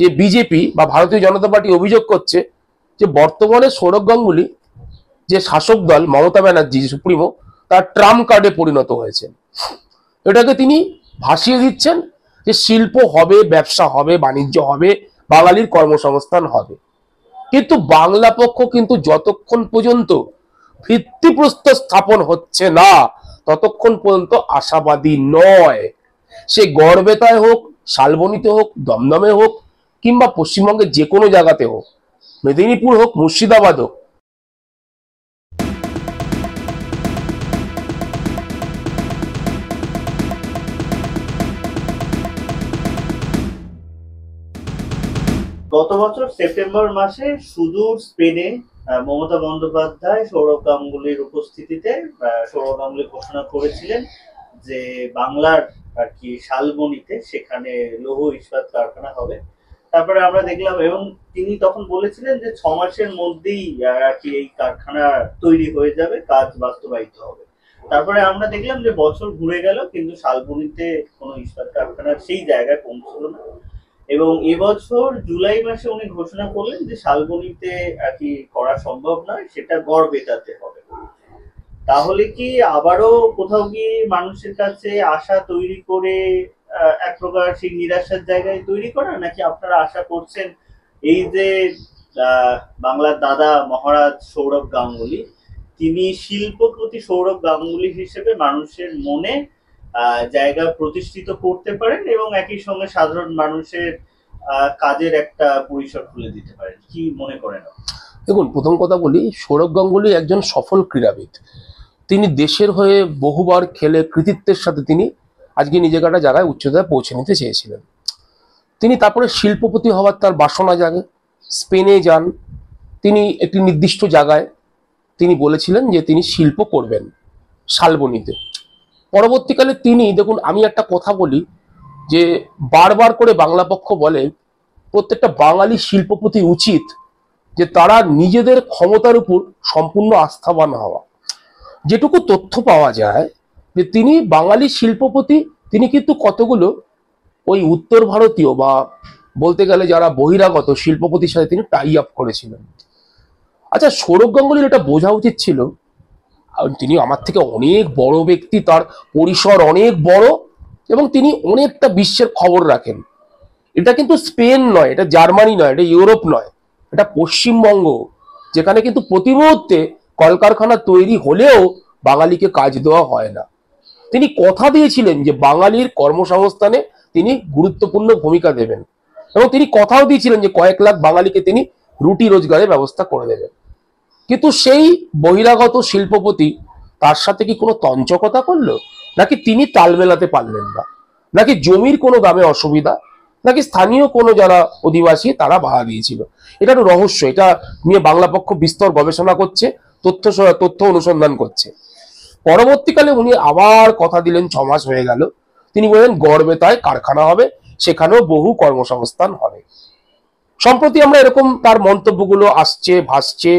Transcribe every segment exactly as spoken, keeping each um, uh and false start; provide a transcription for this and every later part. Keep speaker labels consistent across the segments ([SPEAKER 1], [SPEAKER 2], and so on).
[SPEAKER 1] যে বিজেপি বা ভারতীয় জনতা পার্টি অভিযোগ করছে যে বর্তমানে সৌরভ গাঙ্গুলি যে শাসক দল মমতা ব্যানার্জি সুপ্রিমো তার ট্রাম্প কার্ডে পরিণত হয়েছে। এটাকে তিনি ভাসিয়ে দিচ্ছেন যে শিল্প হবে, ব্যবসা হবে, বাণিজ্য হবে, বাঙালির কর্মসংস্থান হবে। কিন্তু বাংলা পক্ষ কিন্তু যতক্ষণ পর্যন্ত ভিত্তিপ্রস্তর স্থাপন হচ্ছে না ততক্ষণ পর্যন্ত আশাবাদী নয়। সে গড়বেতায় হোক, শালবনীতে হোক, দমদমে হোক, কিংবা পশ্চিমবঙ্গের যে কোনো জায়গাতে হোক, মেদিনীপুর হোক, মুর্শিদাবাদ হোক,
[SPEAKER 2] গত বছর সেপ্টেম্বর মাসে সুদূর স্পেনে মমতা বন্দ্যোপাধ্যায় সৌরভ গাঙ্গুলির উপস্থিতিতে সৌরভ গাঙ্গুলি ঘোষণা করেছিলেন যে বাংলার আর কি শালবনীতে সেখানে লৌহ ইস্পাত কারখানা হবে। তারপরে আমরা দেখলাম এবং তিনি তখন বলেছিলেন যে ছ মাসের মধ্যেই আর কি এই কারখানা তৈরি হয়ে যাবে, কাজ বাস্তবায়িত হবে। তারপরে আমরা দেখলাম যে বছর ঘুরে গেল কিন্তু শালবনীতে কোনো ইস্পাত কারখানার সেই জায়গায় পৌঁছলো না। এবং এবছর জুলাই মাসে উনি ঘোষণা করলেন যে শালবনীতে আর কি করা সম্ভব নয়, সেটা গড়বেতাতে হবে। তাহলে কি আবারও কোথাও গিয়ে মানুষের কাছে আশা তৈরি করে এক প্রকার সেই নিরাশার জায়গায় তৈরি করা, নাকি আপনারা আশা করছেন এই যে আহ বাংলার দাদা মহারাজ সৌরভ গাঙ্গুলি তিনি শিল্পপতি সৌরভ গাঙ্গুলি হিসেবে মানুষের মনে আহ জায়গা প্রতিষ্ঠিত করতে পারেন এবং একই সঙ্গে সাধারণ মানুষের আহ কাজের একটা পরিসর খুলে দিতে পারেন? কি মনে করেন?
[SPEAKER 1] দেখুন, প্রথম কথা বলি, সৌরভ গাঙ্গুলি একজন সফল ক্রীড়াবিদ। তিনি দেশের হয়ে বহুবার খেলে কৃতিত্বের সাথে তিনি আজকে নিজেকে একটা জায়গায় উচ্চতায় পৌঁছে নিতে চেয়েছিলেন। তিনি তারপরে শিল্পপতি হওয়ার তার বাসনা জাগে, স্পেনে যান। তিনি একটি নির্দিষ্ট জায়গায় তিনি বলেছিলেন যে তিনি শিল্প করবেন শালবনীতে। পরবর্তীকালে তিনি দেখুন, আমি একটা কথা বলি যে বারবার করে বাংলা পক্ষ বলে প্রত্যেকটা বাঙালি শিল্পপতি উচিত যে তারা নিজেদের ক্ষমতার উপর সম্পূর্ণ আস্থাবান হওয়া। যেটুকু তথ্য পাওয়া যায় যে তিনি বাঙালি শিল্পপতি, তিনি কিন্তু কতগুলো ওই উত্তর ভারতীয় বা বলতে গেলে যারা বহিরাগত শিল্পপতির সাথে তিনি টাই আপ করেছিলেন। আচ্ছা, সৌরভ গাঙ্গুলির এটা বোঝা উচিত ছিল, তিনি আমার থেকে অনেক বড় ব্যক্তি, তার পরিসর অনেক বড় এবং তিনি অনেকটা বিশ্বের খবর রাখেন। এটা কিন্তু স্পেন নয়, এটা জার্মানি নয়, এটা ইউরোপ নয়, এটা পশ্চিমবঙ্গ, যেখানে কিন্তু প্রতি মুহূর্তে কলকারখানা তৈরি হলেও বাঙালিকে কাজ দেওয়া হয় না। তিনি কথা দিয়েছিলেন যে বাঙালির কর্মসংস্থানে তিনি গুরুত্বপূর্ণ ভূমিকা দেবেন এবং তিনি কথাও দিয়েছিলেন যে কয়েক লাখ বাঙালিকে তিনি রুটি রোজগারের ব্যবস্থা করে দেবেন। কিন্তু সেই বহিরাগত শিল্পপতি তার সাথে কি কোনো তঞ্চকতা করলো, নাকি তিনি তাল মেলাতে পারলেন না, নাকি জমির কোনো দামে অসুবিধা, নাকি স্থানীয় কোনো যারা অধিবাসী তারা বাধা দিয়েছিল? এটা একটা রহস্য। এটা নিয়ে বাংলা পক্ষ বিস্তর গবেষণা করছে, তথ্য তথ্য অনুসন্ধান করছে। পরবর্তীকালে উনি আবার কথা দিলেন, ছ মাস হয়ে গেল, তিনি বললেন গড়বেতায় কারখানা হবে, সেখানেও বহু কর্মসংস্থান হবে। সম্প্রতি আমরা এরকম তার মন্তব্যগুলো আসছে, ভাসছে।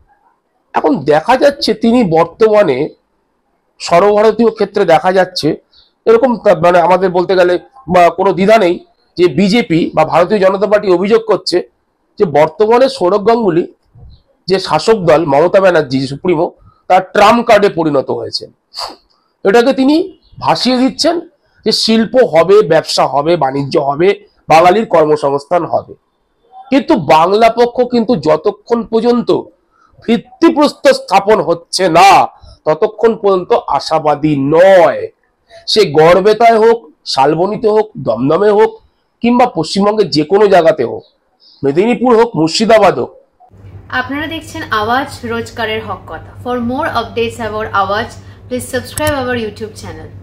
[SPEAKER 1] এখন দেখা যাচ্ছে তিনি বর্তমানে সর্বভারতীয় ক্ষেত্রে দেখা যাচ্ছে এরকম, মানে আমাদের বলতে গেলে কোনো দ্বিধা নেই যে বিজেপি বা ভারতীয় জনতা পার্টি অভিযোগ করছে যে বর্তমানে সৌরভ গাঙ্গুলি যে শাসক দল মমতা ব্যানার্জি সুপ্রিমো তার ট্রাম্প কার্ডে পরিণত হয়েছে। এটাকে তিনি ভাসিয়ে দিচ্ছেন যে শিল্প হবে, ব্যবসা হবে, বাণিজ্য হবে, বাঙালির কর্মসংস্থান হবে। কিন্তু বাংলা পক্ষ কিন্তু যতক্ষণ পর্যন্ত ভিত্তিপ্রস্তর স্থাপন হচ্ছে না ততক্ষণ পর্যন্ত আশাবাদী নয়। সে গড়বেতায় হোক, শালবনীতে হোক, দমদমে হোক, কিংবা পশ্চিমবঙ্গের যে কোনো জায়গাতে হোক, মেদিনীপুর হোক, মুর্শিদাবাদ হোক।
[SPEAKER 3] আপনারা দেখছেন আওয়াজ, রোজকারের হক কথা। For more updates about Awaaz, please subscribe our YouTube channel.